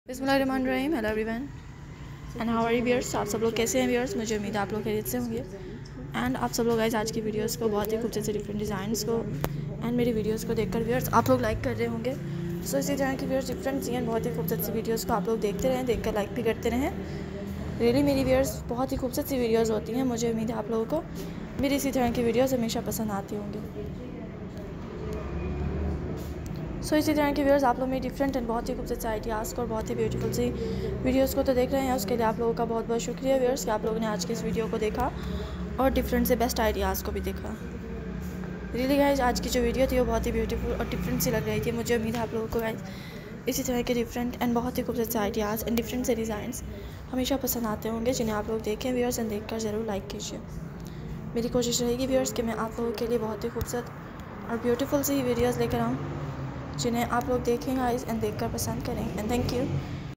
बिस्मिल्लाहिर्रहमानिर्रहीम। Hello everyone and how are you viewers. आप सब लोग कैसे हैं व्यूअर्स? मुझे उम्मीद है आप लोग खैरियत से होंगे। एंड आप सब लोग गाइस आज की वीडियोस को बहुत ही खूबसूरत से डिफरेंट डिज़ाइंस को एंड मेरी वीडियोस को देखकर व्यूअर्स आप लोग लाइक कर रहे होंगे। सो इसी तरह की व्यूअर्स डिफरेंट सी एंड बहुत ही खूबसूरत सी वीडियोज़ को आप लोग देखते रहें, देखकर लाइक भी करते रहें। रियली मेरी व्यूअर्स बहुत ही खूबसूरत सी वीडियोज़ होती हैं। मुझे उम्मीद है आप लोगों को मेरी इसी तरह की वीडियोज़ हमेशा पसंद आती होंगी। सो इसी तरह के व्यूअर्स आप लोग मेरी डिफरेंट एंड बहुत ही खूबसूरत से आइडियाज़ को और बहुत ही ब्यूटीफुल सी वीडियोस को तो देख रहे हैं। उसके लिए आप लोगों का बहुत बहुत शुक्रिया व्यूअर्स कि आप लोगों ने आज की इस वीडियो को देखा और डिफरेंट से बेस्ट आइडियाज़ को भी देखा। रियली गाइस आज की जो वीडियो थी वो बहुत ही ब्यूटीफुल और डिफरेंट सी लग रही थी। मुझे उम्मीद है आप लोगों को गाइस इसी तरह के डिफरेंट एंड बहुत ही खूबसूरत से आइडियाज़ एंड डिफरेंट से डिज़ाइंस हमेशा पसंद आते होंगे, जिन्हें आप लोग देखें व्यूअर्स एंड देखकर ज़रूर लाइक कीजिए। मेरी कोशिश रहेगी व्यूअर्स कि मैं आप लोगों के लिए बहुत ही खूबसूरत और ब्यूटीफुल सी वीडियोज़ लेकर आऊँ, जिन्हें आप लोग देखें गाइस एंड देखकर पसंद करें। And thank you.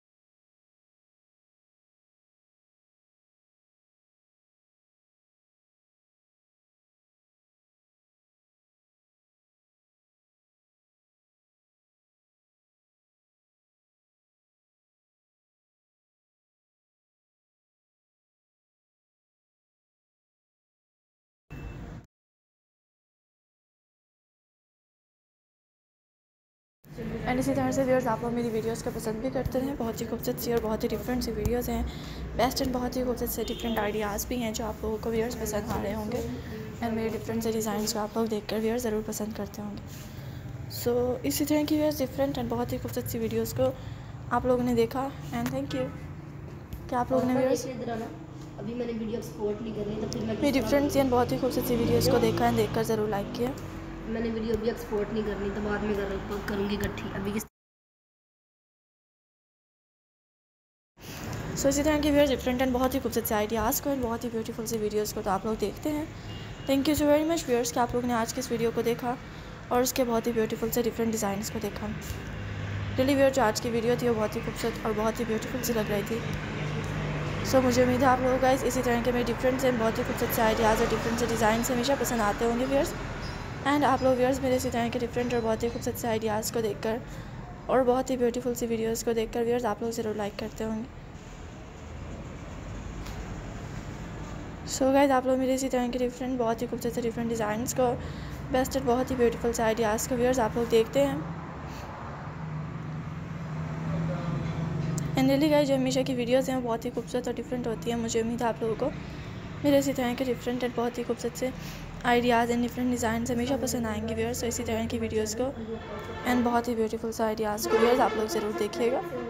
एंड इसी तरह से व्यूअर्स आप लोग मेरी वीडियोस को पसंद भी करते हैं। बहुत ही खूबसूरत सी और बहुत ही डिफरेंट सी वीडियोस हैं, बेस्ट एंड बहुत ही खूबसूरत से डिफरेंट आइडियाज़ भी हैं जो आप लोगों को व्यूअर्स पसंद आ रहे होंगे। एंड मेरे डिफरेंट से डिज़ाइंस को आप लोग देखकर व्यूअर्स ज़रूर पसंद करते होंगे। सो इसी तरह की व्यूअर्स डिफरेंट एंड बहुत ही खूबसूरत सी वीडियोज़ को आप लोगों ने देखा एंड थैंक यू कि आप लोगों ने व्यूअर्स अभी मैंने वीडियो एक्सपोर्ट नहीं करनी तो फिर मैं मेरी डिफरेंट सी एंड बहुत ही खूबसूरत सी वीडियोज़ को देखा एंड देखकर ज़रूर लाइक किया। मैंने वीडियो अभी एक्सपोर्ट नहीं करनी तो बाद में करूँगी इकट्ठी अभी। सो इसी तरह की व्यूअर्स डिफरेंट एंड बहुत ही खूबसूरत से आइडियाज़ को एंड बहुत ही ब्यूटीफुल सी वीडियोज़ को तो आप लोग देखते हैं। Thank you so very much viewers कि आप लोगों ने आज की इस वीडियो को देखा और उसके बहुत ही ब्यूटीफुल से डिफरेंट डिज़ाइंस को देखा। रियली व्यूअर जो आज की वीडियो थी वो बहुत ही खूबसूरत और बहुत ही ब्यूटीफुल सी लग रही थी। सो मुझे उम्मीद है आप लोगों का इसी तरह के मेरे डिफरेंट से बहुत ही खूबसूरत से आइडियाज़ और डिफरेंट से डिज़ाइन हमेशा पसंद आते होंगे व्यूअर्स। एंड आप लोग व्यूअर्स मेरे इसी तरह के डिफरेंट और बहुत ही खूबसूरत से आइडियाज़ को देखकर और बहुत ही ब्यूटीफुल सी वीडियोज़ को देखकर व्यूअर्स आप लोग ज़रूर लाइक करते होंगे। सो गाइस आप लोग मेरे इसी तरह के डिफरेंट बहुत ही खूबसूरत से डिफरेंट डिज़ाइंस को बेस्ट एंड बहुत ही ब्यूटीफुल से आइडियाज़ को व्यूअर्स आप लोग देखते हैं। एंड रियली गाइस जो हमेशा की वीडियोज़ हैं वो बहुत ही खूबसूरत और डिफरेंट होती हैं। मुझे उम्मीद है आप लोगों को मेरे इसी तरह के डिफरेंट एंड बहुत ही खूबसूरत से आइडियाज़ एंड डिफरेंट डिज़ाइन हमेशा पसंद आएंगे व्यूअर्स। तो इसी तरह की वीडियोज़ को एंड बहुत ही ब्यूटीफुल से आइडियाज़ को व्यूअर्स आप लोग ज़रूर देखिएगा।